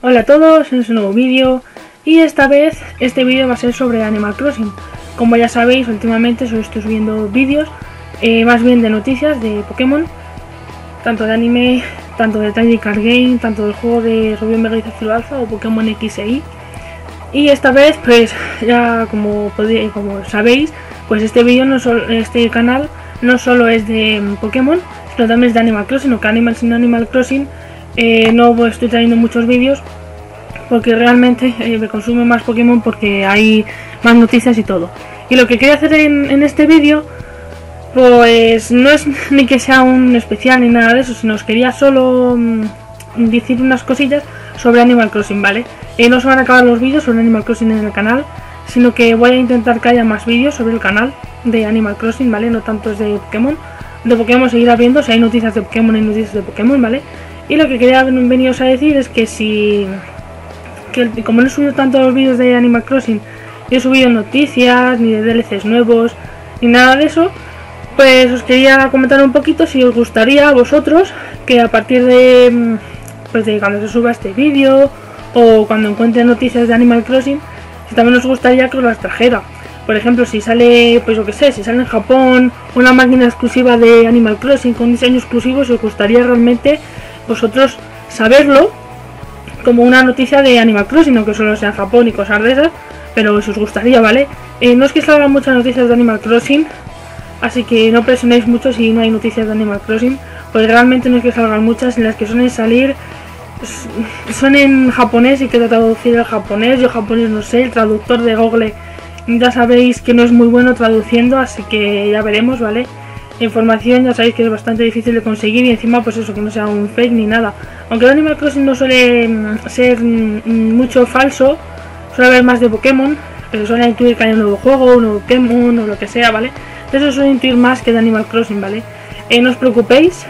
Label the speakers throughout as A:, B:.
A: Hola a todos, es un nuevo vídeo y esta vez este vídeo va a ser sobre Animal Crossing. Como ya sabéis, últimamente solo estoy subiendo vídeos más bien de noticias de Pokémon, tanto de anime, tanto de Tiny Card Game, tanto del juego de Rubio Mega y Zafiro Alpha o Pokémon X e Y. Y esta vez, pues ya como sabéis, pues este canal no solo es de Pokémon, sino también es de Animal Crossing, o que Animal Crossing no estoy trayendo muchos vídeos porque realmente me consume más Pokémon porque hay más noticias y todo. Y lo que quería hacer en este vídeo, pues no es ni que sea un especial ni nada de eso, sino os quería solo decir unas cosillas sobre Animal Crossing, ¿vale? No se van a acabar los vídeos sobre Animal Crossing en el canal, sino que voy a intentar que haya más vídeos sobre el canal de Animal Crossing, ¿vale? No tantos de Pokémon. De Pokémon seguirá viendo, si hay noticias de Pokémon hay noticias de Pokémon, ¿vale? Y lo que quería veniros a decir es que como no he subido tantos vídeos de Animal Crossing, no he subido noticias, ni de DLCs nuevos, ni nada de eso, pues os quería comentar un poquito si os gustaría a vosotros que a partir de cuando se suba este vídeo o cuando encuentre noticias de Animal Crossing, si también os gustaría que os las trajera. Por ejemplo, si sale, pues yo que sé, si sale en Japón una máquina exclusiva de Animal Crossing con un diseño exclusivo, si os gustaría realmente vosotros saberlo como una noticia de Animal Crossing, aunque solo sea en Japón y cosas de esas, pero si os gustaría, ¿vale? No es que salgan muchas noticias de Animal Crossing, así que no presionéis mucho si no hay noticias de Animal Crossing, pues realmente no es que salgan muchas, en las que suelen salir son en japonés y que traducir el japonés. Yo japonés no sé, el traductor de Google ya sabéis que no es muy bueno traduciendo, así que ya veremos, ¿vale? La información ya sabéis que es bastante difícil de conseguir y encima pues eso, que no sea un fake ni nada. Aunque el Animal Crossing no suele ser mucho falso, suele haber más de Pokémon, pero suele intuir que hay un nuevo juego, un nuevo Pokémon o lo que sea, ¿vale? Entonces eso suele intuir más que de Animal Crossing, ¿vale? No os preocupéis,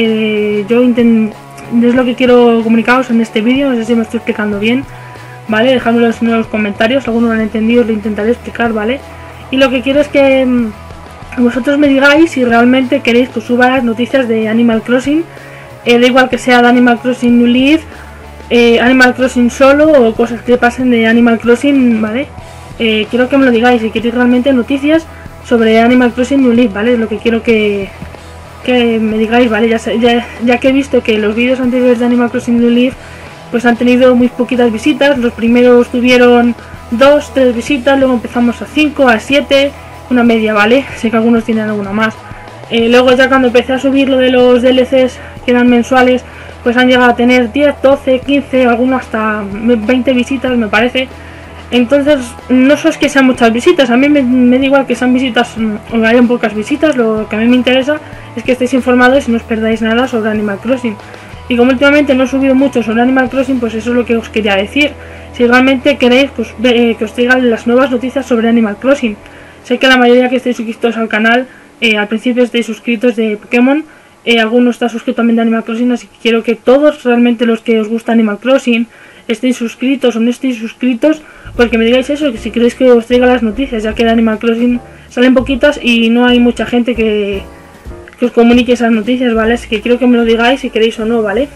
A: yo es lo que quiero comunicaros en este vídeo, no sé si me estoy explicando bien, ¿vale? Dejadmelo en los comentarios, si alguno lo han entendido os lo intentaré explicar, ¿vale? Y lo que quiero es que vosotros me digáis si realmente queréis que os suba las noticias de Animal Crossing, da igual que sea de Animal Crossing New Leaf, Animal Crossing solo o cosas que pasen de Animal Crossing, ¿vale? Quiero que me lo digáis si queréis realmente noticias sobre Animal Crossing New Leaf, ¿vale? Es lo que quiero que me digáis, ¿vale? Ya que he visto que los vídeos anteriores de Animal Crossing New Leaf pues han tenido muy poquitas visitas. Los primeros tuvieron 2, 3 visitas, luego empezamos a 5, a 7, una media, ¿vale? Sé que algunos tienen alguna más. Luego ya cuando empecé a subir lo de los DLCs que eran mensuales, pues han llegado a tener 10, 12, 15, algunos hasta 20 visitas me parece. Entonces no es que sean muchas visitas, a mí me da igual que sean visitas o hayan pocas visitas, lo que a mí me interesa es que estéis informados y no os perdáis nada sobre Animal Crossing. Y como últimamente no he subido mucho sobre Animal Crossing, pues eso es lo que os quería decir. Si realmente queréis pues, que os traigan las nuevas noticias sobre Animal Crossing. Sé que la mayoría que estáis suscritos al canal, al principio estáis suscritos de Pokémon, algunos está suscrito también de Animal Crossing, así que quiero que todos realmente los que os gusta Animal Crossing estéis suscritos o no estéis suscritos, porque me digáis eso, que si queréis que os traiga las noticias, ya que de Animal Crossing salen poquitas y no hay mucha gente que os comunique esas noticias, ¿vale? Así que quiero que me lo digáis si queréis o no, ¿vale?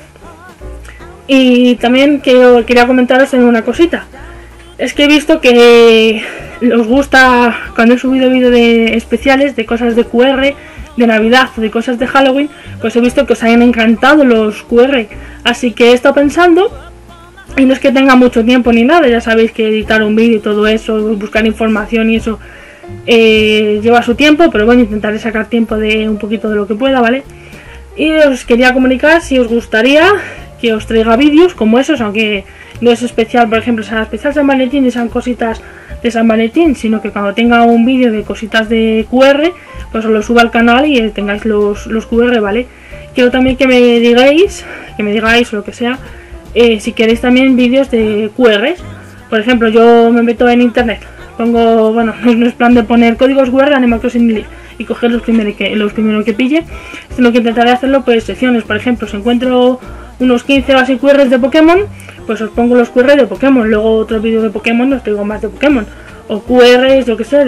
A: Y también quería comentaros en una cosita. Es que he visto que os gusta, cuando he subido vídeos de especiales de cosas de QR, de Navidad o de cosas de Halloween, pues he visto que os hayan encantado los QR. Así que he estado pensando, y no es que tenga mucho tiempo ni nada, ya sabéis que editar un vídeo y todo eso, buscar información y eso lleva su tiempo, pero bueno, intentaré sacar tiempo de un poquito de lo que pueda, ¿vale? Y os quería comunicar si os gustaría que os traiga vídeos como esos, aunque no es especial, por ejemplo, sea especial San Valentín y sean cositas de San Valentín, sino que cuando tenga un vídeo de cositas de QR, pues os lo suba al canal y tengáis los QR, ¿vale? Quiero también que me digáis o lo que sea, si queréis también vídeos de QR. Por ejemplo, yo me meto en internet, pongo, bueno, no es plan de poner códigos QR de Animal Crossing y coger los primeros que pille, sino que intentaré hacerlo pues secciones. Por ejemplo, si encuentro unos 15 o así QRs de Pokémon, pues os pongo los QR de Pokémon, luego otro vídeo de Pokémon os traigo más de Pokémon, o QRs, yo que sé,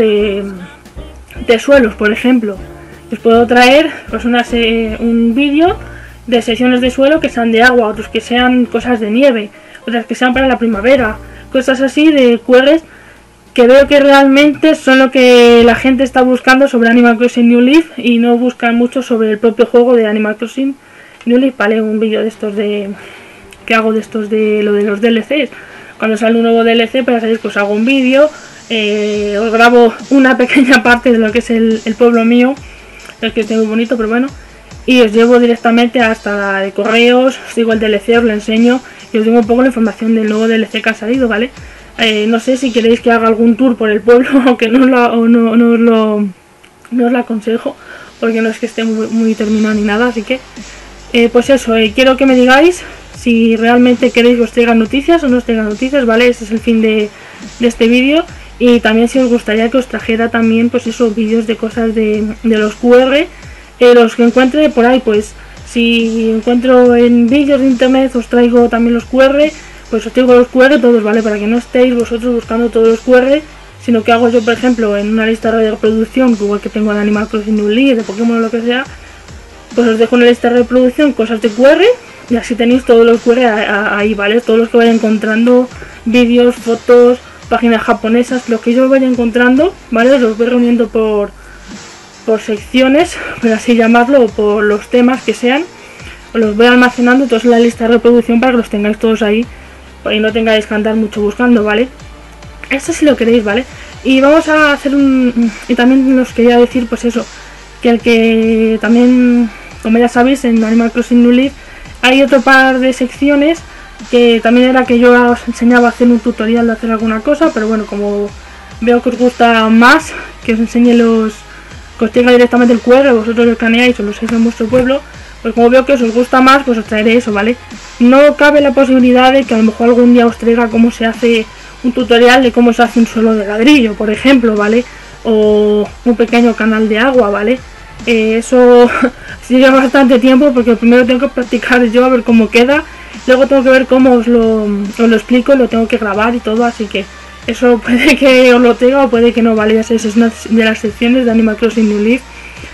A: de suelos, por ejemplo. Os puedo traer pues un vídeo de secciones de suelo que sean de agua, otros que sean cosas de nieve, otras que sean para la primavera, cosas así de QRs que veo que realmente son lo que la gente está buscando sobre Animal Crossing New Leaf y no buscan mucho sobre el propio juego de Animal Crossing New Leaf. Vale, un vídeo de estos que hago de estos de lo de los DLCs. Cuando sale un nuevo DLC, pues ya sabéis que os hago un vídeo, os grabo una pequeña parte de lo que es el pueblo mío, es que es muy bonito, pero bueno, y os llevo directamente hasta la de correos, os digo el DLC, os lo enseño y os digo un poco la información del nuevo DLC que ha salido, ¿vale? No sé si queréis que haga algún tour por el pueblo, aunque no os lo aconsejo, porque no es que esté muy terminado ni nada, así que pues eso, quiero que me digáis si realmente queréis que os traigan noticias o no os traigan noticias, ¿vale? Ese es el fin de este vídeo. Y también si os gustaría que os trajera también, pues esos vídeos de cosas de los QR, los que encuentre por ahí, pues si encuentro en vídeos de internet os traigo también los QR, pues os traigo los QR todos, ¿vale? Para que no estéis vosotros buscando todos los QR, sino que hago yo, por ejemplo, en una lista de reproducción, igual que tengo de Animal Crossing New Leaf, de Pokémon o lo que sea, pues os dejo en la lista de reproducción cosas de QR y así tenéis todos los QR ahí, ¿vale? Todos los que vaya encontrando, vídeos, fotos, páginas japonesas, lo que yo vaya encontrando, ¿vale? Los voy reuniendo por secciones, por así llamarlo, o por los temas que sean, os los voy almacenando todos en la lista de reproducción para que los tengáis todos ahí y no tengáis que andar mucho buscando, ¿vale? Esto si lo queréis, ¿vale? Y vamos a hacer y también os quería decir, pues eso, que el que también, como ya sabéis, en Animal Crossing New Leaf hay otro par de secciones que también era que yo os enseñaba a hacer un tutorial de hacer alguna cosa, pero bueno, como veo que os gusta más que os enseñe que os tenga directamente el QR, vosotros lo escaneáis o lo usáis en vuestro pueblo, pues como veo que os gusta más, pues os traeré eso, ¿vale? No cabe la posibilidad de que a lo mejor algún día os traiga cómo se hace un tutorial de cómo se hace un suelo de ladrillo, por ejemplo, ¿vale? O un pequeño canal de agua, ¿vale? Eso sí lleva bastante tiempo porque primero tengo que practicar yo a ver cómo queda, luego tengo que ver cómo os lo explico, lo tengo que grabar y todo, así que eso puede que os lo tenga o puede que no, ¿vale? Ya sabéis, es una de las secciones de Animal Crossing New Leaf.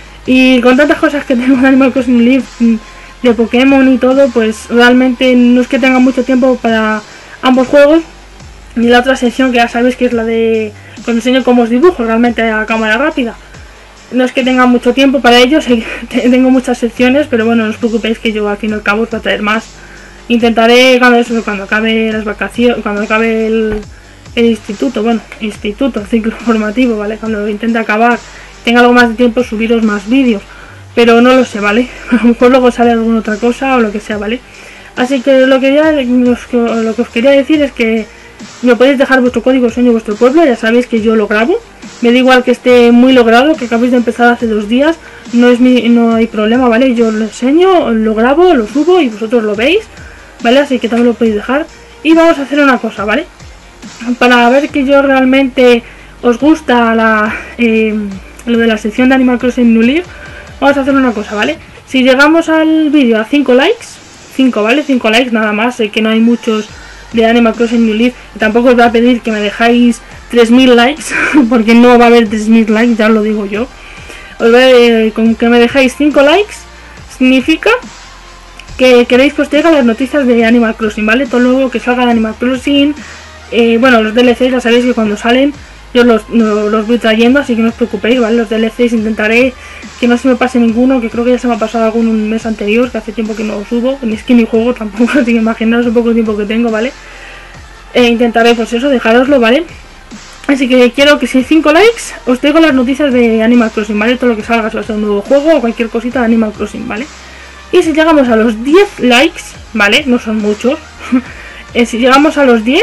A: Y con tantas cosas que tengo de Animal Crossing New Leaf, de Pokémon y todo, pues realmente no es que tenga mucho tiempo para ambos juegos. Y la otra sección que ya sabéis que es la de os enseño cómo os dibujo realmente a cámara rápida. No es que tenga mucho tiempo para ello, tengo muchas secciones, pero bueno, no os preocupéis que yo al fin y al cabo os voy a traer más. Intentaré cuando acabe las vacaciones, cuando acabe el instituto, ciclo formativo, ¿vale? Cuando lo intente acabar, tenga algo más de tiempo, subiros más vídeos, pero no lo sé, ¿vale? A lo mejor luego sale alguna otra cosa o lo que sea, ¿vale? Así que lo que os quería decir es que me podéis dejar vuestro código sueño vuestro pueblo, ya sabéis que yo lo grabo, me da igual que esté muy logrado, que acabéis de empezar hace 2 días, no hay problema, ¿vale? Yo lo enseño, lo grabo, lo subo y vosotros lo veis, ¿vale? Así que también lo podéis dejar. Y vamos a hacer una cosa, ¿vale? Para ver que yo realmente os gusta lo de la sección de Animal Crossing New Leaf, vamos a hacer una cosa, ¿vale? Si llegamos al vídeo a 5 likes, 5, ¿vale? 5 likes nada más, sé que no hay muchos de Animal Crossing New Leaf, y tampoco os voy a pedir que me dejáis 3000 likes, porque no va a haber 3000 likes, ya lo digo yo. Con que me dejáis 5 likes, significa que queréis que os traiga las noticias de Animal Crossing, ¿vale? Todo lo nuevo que salga de Animal Crossing, bueno, los DLCs ya sabéis que cuando salen yo los voy trayendo, así que no os preocupéis, ¿vale? Los DLCs intentaré que no se me pase ninguno, que creo que ya se me ha pasado algún un mes anterior, que hace tiempo que no subo, ni es que mi juego tampoco, así que imaginaos un poco el tiempo que tengo, ¿vale? Intentaré pues eso, dejároslo, ¿vale? Así que quiero que si 5 likes os traigo las noticias de Animal Crossing, ¿vale? Todo lo que salga, si va a ser un nuevo juego o cualquier cosita de Animal Crossing, ¿vale? Y si llegamos a los 10 likes, ¿vale? No son muchos. Si llegamos a los 10,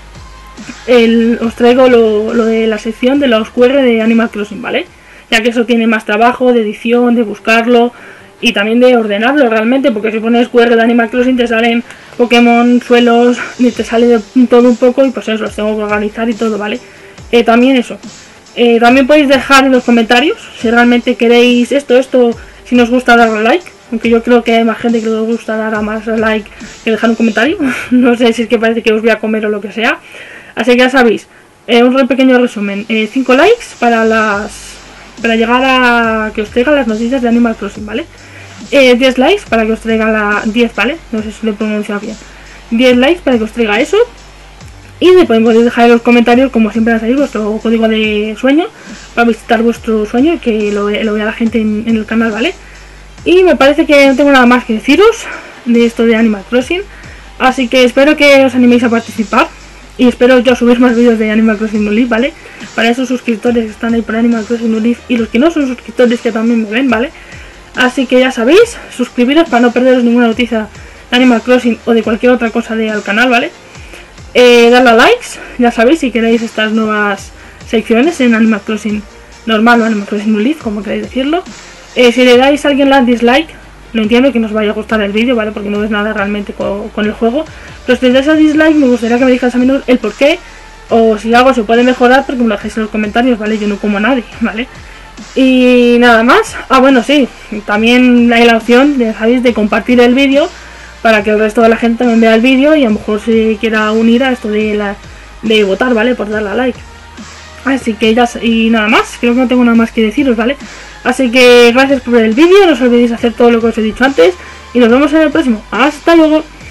A: os traigo lo de la sección de los QR de Animal Crossing, ¿vale? Ya que eso tiene más trabajo de edición, de buscarlo y también de ordenarlo realmente, porque si pones QR de Animal Crossing te salen Pokémon, suelos, y te sale de todo un poco y pues eso, los tengo que organizar y todo, ¿vale? También eso. También podéis dejar en los comentarios si realmente queréis esto, si nos gusta darle like. Aunque yo creo que hay más gente que les gusta dar a más like que dejar un comentario. No sé si es que parece que os voy a comer o lo que sea. Así que ya sabéis, un pequeño resumen. 5 likes para llegar a que os traiga las noticias de Animal Crossing, ¿vale? 10 likes para que os traiga 10, ¿vale? No sé si lo he pronunciado bien. 10 likes para que os traiga eso. Y después podéis dejar en los comentarios, como siempre, a vuestro código de sueño para visitar vuestro sueño, que lo vea la gente en el canal, ¿vale? Y me parece que no tengo nada más que deciros de esto de Animal Crossing. Así que espero que os animéis a participar. Y espero yo subir más vídeos de Animal Crossing New Leaf, ¿vale? Para esos suscriptores que están ahí por Animal Crossing New Leaf y los que no son suscriptores que también me ven, ¿vale? Así que ya sabéis, suscribiros para no perderos ninguna noticia de Animal Crossing o de cualquier otra cosa al canal, ¿vale? Darle a likes, ya sabéis, si queréis estas nuevas secciones en Animal Crossing normal o Animal Crossing New Leaf, como queréis decirlo. Si le dais a alguien la dislike, no entiendo que nos vaya a gustar el vídeo, ¿vale? Porque no es nada realmente con el juego. Pero si le dais a dislike, me gustaría que me dijeras a menos el por qué, o si algo se puede mejorar, porque me lo dejéis en los comentarios, ¿vale? Yo no como a nadie, ¿vale? Y nada más. Bueno, sí, también hay la opción, ya sabéis, de compartir el vídeo para que el resto de la gente también vea el vídeo y a lo mejor se quiera unir a esto de votar, ¿vale? Por darle a like. Así que ya, y nada más, creo que no tengo nada más que deciros, ¿vale? Así que gracias por ver el vídeo, no os olvidéis hacer todo lo que os he dicho antes y nos vemos en el próximo. ¡Hasta luego!